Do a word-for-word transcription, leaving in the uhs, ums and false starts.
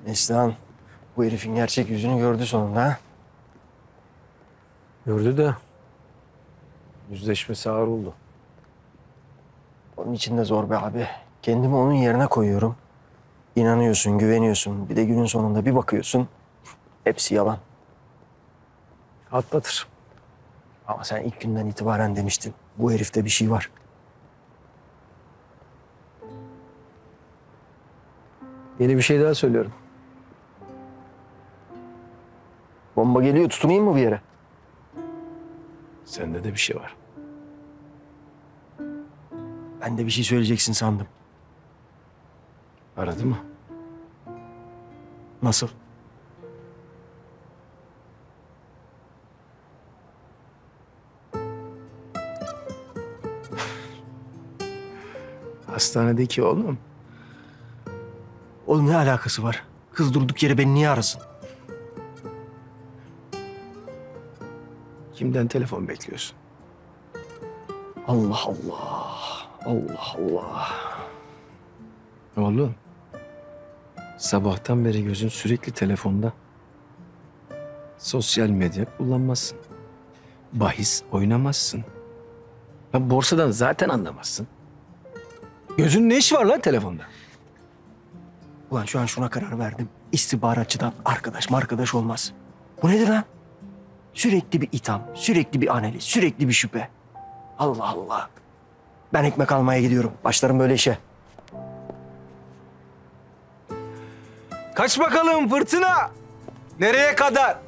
Neslihan, bu herifin gerçek yüzünü gördü sonunda ha? Gördü de yüzleşmesi ağır oldu. Onun için de zor be abi. Kendimi onun yerine koyuyorum. İnanıyorsun, güveniyorsun. Bir de günün sonunda bir bakıyorsun. Hepsi yalan. Atlatır. Ama sen ilk günden itibaren demiştin. Bu herifte bir şey var. Yeni bir şey daha söylüyorum. Bomba geliyor, tutunayım mı bir yere? Sende de bir şey var. Ben de bir şey söyleyeceksin sandım. Aradı mı? Nasıl? Hastanedeki oğlum. Oğlum ne alakası var? Kız durduk yere beni niye arasın? Kimden telefon bekliyorsun? Allah Allah. Allah Allah. Oğlum. Sabahtan beri gözün sürekli telefonda. Sosyal medya kullanmazsın. Bahis oynamazsın. Ya borsadan zaten anlamazsın. Gözün ne iş var lan telefonda? Ulan şu an şuna karar verdim. İstihbaratçıdan arkadaş arkadaş olmaz. Bu nedir lan? Sürekli bir itham, sürekli bir analiz, sürekli bir şüphe. Allah Allah. Ben ekmek almaya gidiyorum. Başlarım böyle işe. Kaç bakalım fırtına. Nereye kadar?